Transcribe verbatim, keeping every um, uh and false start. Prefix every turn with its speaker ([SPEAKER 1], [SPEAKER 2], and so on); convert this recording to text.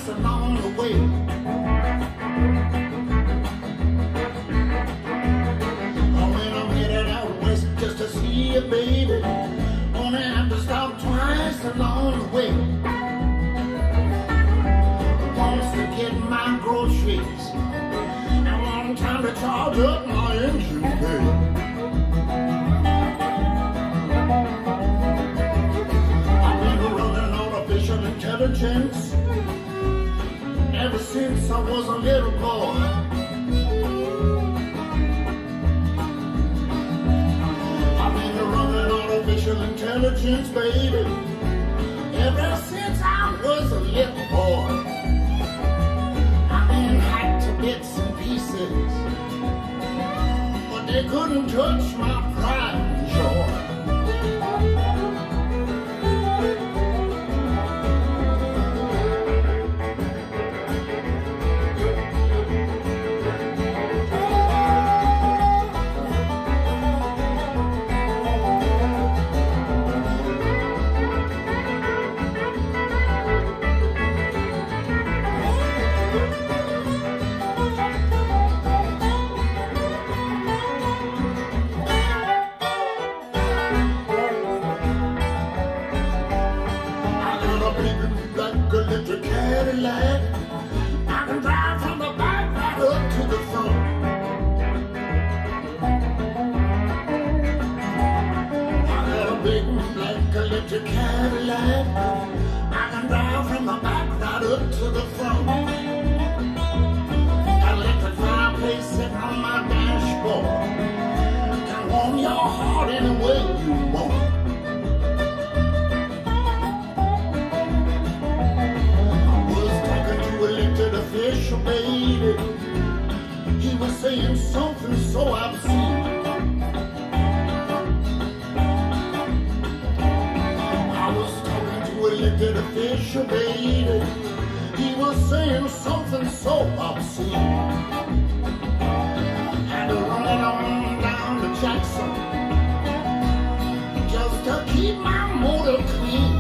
[SPEAKER 1] twice along the way. Oh, when I'm headed out west just to see you, baby, only have to stop twice along the way. Wants to get my groceries, and one time to charge up my engine bay. Intelligence ever since I was a little boy. I've been running artificial intelligence, baby, ever since I was a little boy. I've been hacked to bits and pieces, but they couldn't touch my pride and joy. Electric Cadillac, I can drive from the back right up to the front. I got a big black electric Cadillac, I can drive from the back right up to the front. Got an electric fireplace sitting on my dashboard, can warm your heart any way you want. Official, baby, he was saying something so obscene. I was talking to elected official, baby, he was saying something so obscene. Had to run it on down to Jackson just to keep my motor clean.